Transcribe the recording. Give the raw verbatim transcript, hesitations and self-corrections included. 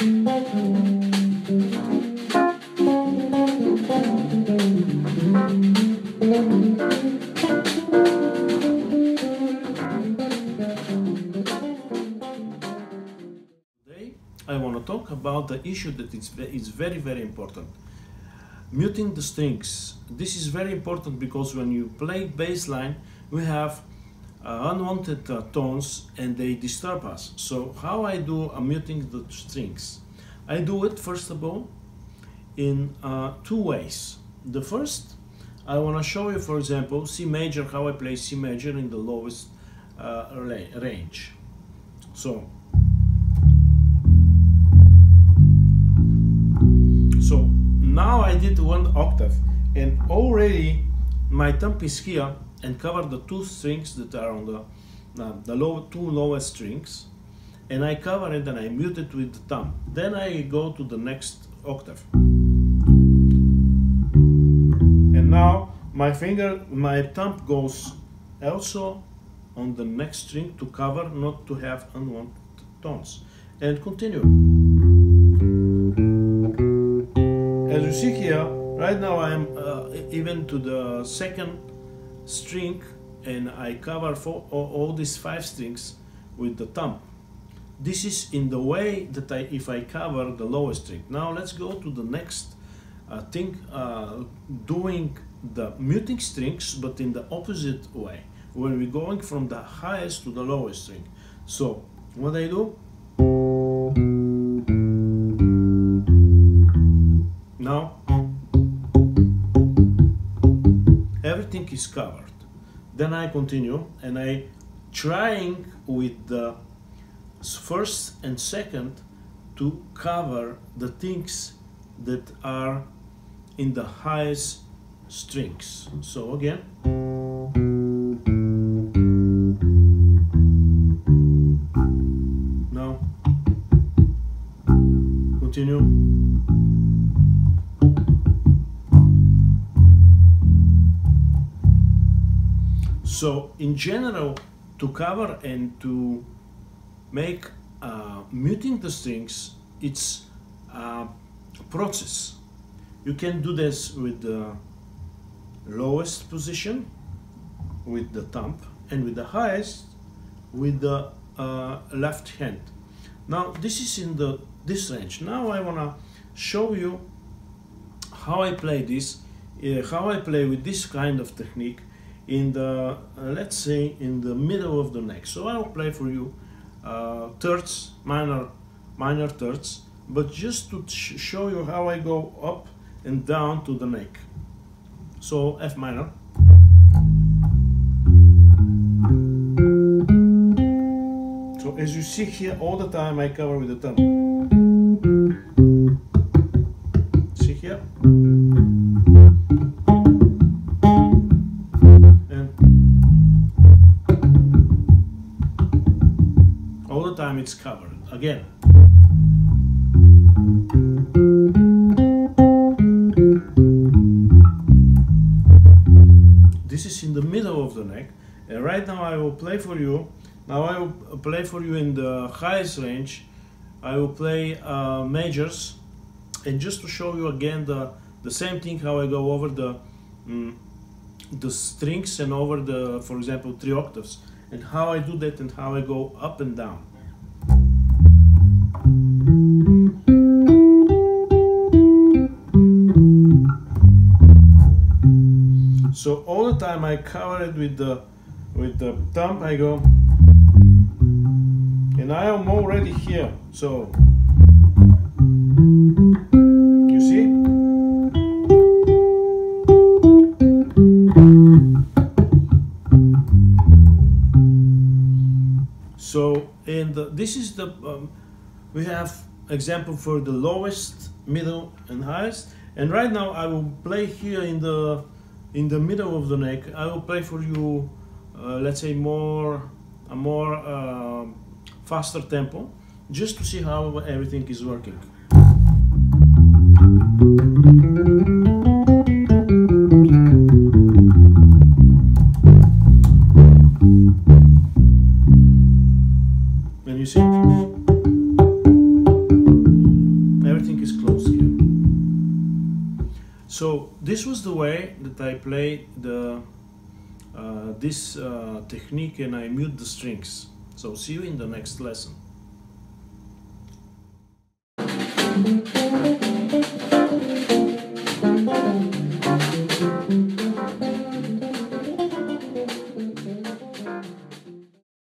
I want to talk about the issue that is, is very, very important. Muting the strings. This is very important because when you play bass line, we have uh, unwanted uh, tones and they disturb us. So how I do uh, muting the strings? I do it first of all in uh, two ways. The first, I want to show you, for example, C major, how I play C major in the lowest uh, range. So, so now I did one octave and already my thumb is here and cover the two strings that are on the, uh, the low, two lowest strings, and I cover it and I mute it with the thumb. Then I go to the next octave. And now my finger, my thumb goes also on the next string to cover, not to have unwanted tones. And continue. As you see here, right now I am uh, even to the second string and I cover for all, all these five strings with the thumb. This is in the way that I, if I cover the lowest string. Now let's go to the next uh, thing, uh, doing the muting strings, but in the opposite way, when we're going from the highest to the lowest string. So what I do, now everything is covered. Then I continue and I trying with the first and second to cover the things that are in the highest strings. So again, now continue. So in general, to cover and to make uh, muting the strings, it's a process. You can do this with the lowest position with the thumb and with the highest with the uh, left hand. Now this is in the this range. Now I want to show you how I play this, uh, how I play with this kind of technique in the, uh, let's say, in the middle of the neck. So I will play for you uh, thirds, minor, minor thirds, but just to sh show you how I go up and down to the neck. So F minor. So as you see here, all the time I cover with the thumb. See here? Time it's covered again. This is in the middle of the neck, and right now I will play for you. Now I will play for you in the highest range. I will play uh, majors, and just to show you again the the same thing, how I go over the um, the strings and over the, for example, three octaves, and how I do that and how I go up and down. So all the time I cover it with the with the thumb. I go, and I am already here. So you see, so and the, this is the um, we have example for the lowest, middle, and highest. And right now I will play here in the in the middle of the neck. I will play for you, uh, let's say, more a more uh, faster tempo, just to see how everything is working. And you see. So this was the way that I play the uh, this uh, technique, and I mute the strings. So see you in the next lesson.